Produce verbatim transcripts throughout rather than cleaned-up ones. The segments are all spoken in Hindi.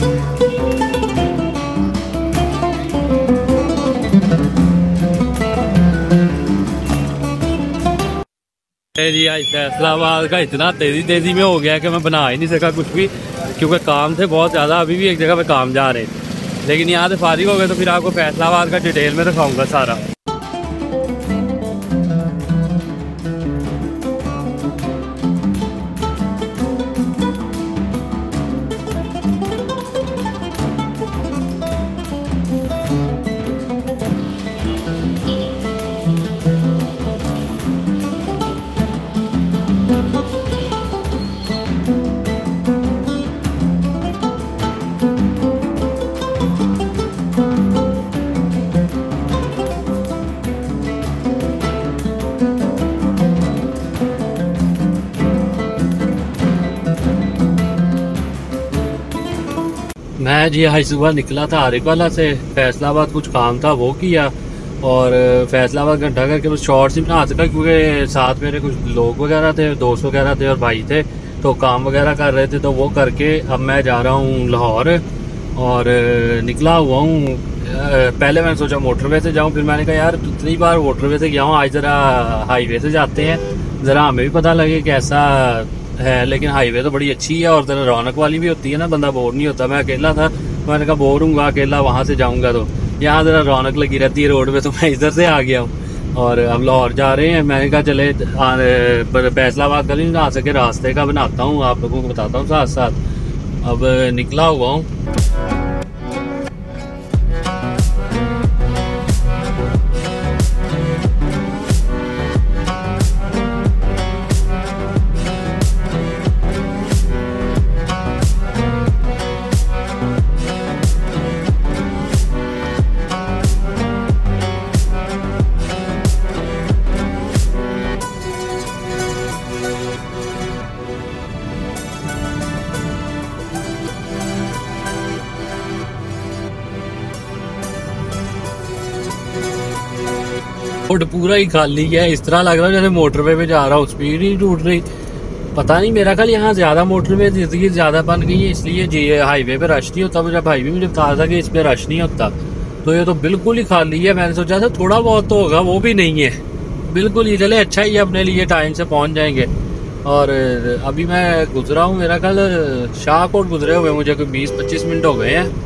जी आज फैसलाबाद का इतना तेजी तेजी में हो गया कि मैं बना ही नहीं सका कुछ भी, क्योंकि काम थे बहुत ज़्यादा। अभी भी एक जगह पे काम जा रहे, लेकिन यहाँ से फारिग हो गए तो फिर आपको फैसलाबाद का डिटेल में दिखाऊंगा सारा। मैं जी आज सुबह निकला था आरिफ वाला से फैसलाबाद, कुछ काम था वो किया और फैसलाबाद घंटा करके बस शॉर्ट ही बना सका, क्योंकि साथ मेरे कुछ लोग वगैरह थे, दोस्त वगैरह थे और भाई थे, तो काम वगैरह कर रहे थे। तो वो करके अब मैं जा रहा हूँ लाहौर और निकला हुआ हूँ। पहले मैंने सोचा मोटरवे से जाऊँ, फिर मैंने कहा यार इतनी बार मोटरवे से गया हूँ, आज ज़रा हाईवे से जाते हैं, ज़रा हमें भी पता लगे कैसा है। लेकिन हाईवे तो बड़ी अच्छी है और ज़रा रौनक वाली भी होती है ना, बंदा बोर नहीं होता। मैं अकेला था, मैंने कहा बोर हूँगा अकेला, वहाँ से जाऊँगा तो यहाँ ज़रा रौनक लगी रहती है रोड पे, तो मैं इधर से आ गया हूँ और हम लाहौर जा रहे हैं। मैंने कहा चले फैसलाबाद का नहीं आ सके, रास्ते का बनाता हूँ, आप लोगों को बताता हूँ साथ साथ। अब निकला हुआ हूँ। रोड पूरा ही खाली है, इस तरह लग रहा है जैसे मोटरवे पे जा रहा हूँ, स्पीड ही टूट रही। पता नहीं, मेरा ख्याल यहाँ ज्यादा मोटरवे जिंदगी ज्यादा बन गई है, इसलिए जी हाईवे पे रश नहीं होता। मुझे भाई भी मुझे बता था कि इस पे रश नहीं होता, तो ये तो बिल्कुल ही खाली है। मैंने सोचा था थोड़ा बहुत तो होगा, वो भी नहीं है, बिल्कुल ही। चले अच्छा ही है, अपने लिए टाइम से पहुंच जाएंगे। और अभी मैं गुजरा हूँ, मेरा ख्याल शाहकोट गुजरे हुए मुझे कोई बीस पच्चीस मिनट हो गए हैं,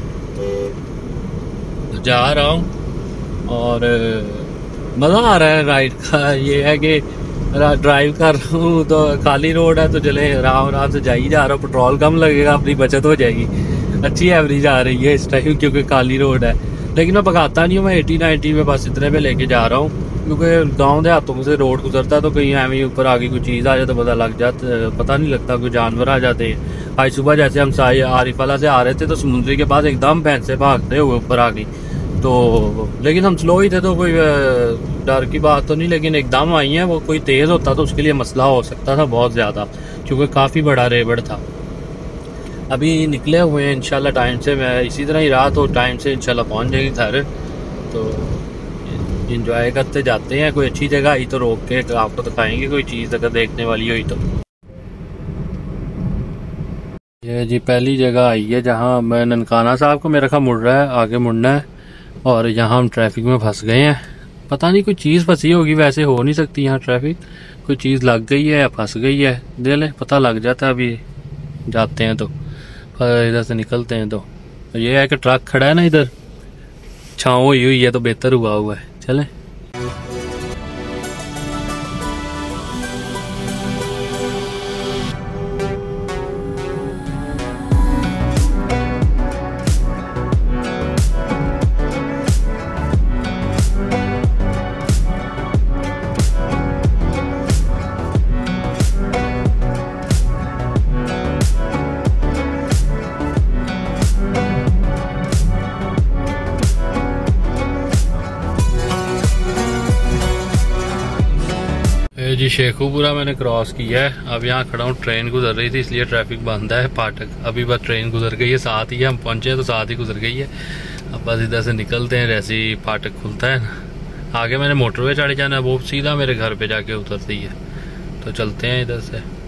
जा रहा हूँ और मज़ा आ रहा है राइड का। ये है कि ड्राइव कर रहा हूँ तो खाली रोड है, तो चले आराम आराम से जा ही जा रहा हूँ, पेट्रोल कम लगेगा, अपनी बचत हो जाएगी। अच्छी एवरेज आ रही है इस टाइम, क्योंकि खाली रोड है। लेकिन मैं भगाता नहीं हूँ, मैं एटी नाइन्टी में बस इतने पे लेके जा रहा हूँ, क्योंकि गाँव देहातों से रोड गुजरता है तो कहीं एवं ऊपर आगे कोई चीज़ आ जाए तो पता लग जाता, पता नहीं लगता, कोई जानवर आ जाते हैं। आज सुबह जैसे हम साई आरिफाला से आ रहे थे तो समुद्री के पास एकदम भैंसे भागते हुए ऊपर आ गई, तो लेकिन हम स्लो ही थे तो कोई डर की बात तो नहीं। लेकिन एकदम आई है, वो कोई तेज़ होता तो उसके लिए मसला हो सकता था बहुत ज़्यादा, क्योंकि काफ़ी बड़ा रेवड़ था। अभी निकले हुए हैं इंशाल्लाह टाइम से, मैं इसी तरह ही रहा तो टाइम से इंशाल्लाह पहुंच जाएगी घर। तो इंजॉय करते जाते हैं, कोई अच्छी जगह आई तो रोक के आपको दिखाएंगे कोई चीज़ अगर देखने वाली हुई तो। ये जी पहली जगह आई है जहाँ मैं ननकाना साहब को मेरा ख्याल मुड़ रहा है, आगे मुड़ना है, और यहाँ हम ट्रैफिक में फंस गए हैं। पता नहीं कोई चीज़ फंसी होगी, वैसे हो नहीं सकती यहाँ ट्रैफिक, कोई चीज़ लग गई है या फंस गई है, दे ले पता लग जाता है। अभी जाते हैं तो इधर से निकलते हैं तो ये है कि ट्रक खड़ा है ना इधर, छाँव हुई हुई है तो बेहतर हुआ हुआ है। चलें जी शेखुपुरा मैंने क्रॉस किया है। अब यहाँ खड़ा हूँ, ट्रेन गुजर रही थी इसलिए ट्रैफिक बंद है फाटक। अभी बस ट्रेन गुजर गई है, साथ ही है, हम पहुंचे हैं तो साथ ही गुजर गई है। अब बस इधर से निकलते हैं, जैसे ही फाटक खुलता है ना, आगे मैंने मोटरवे चढ़ जाना है, वो सीधा मेरे घर पे जाके उतरती है, तो चलते हैं इधर से।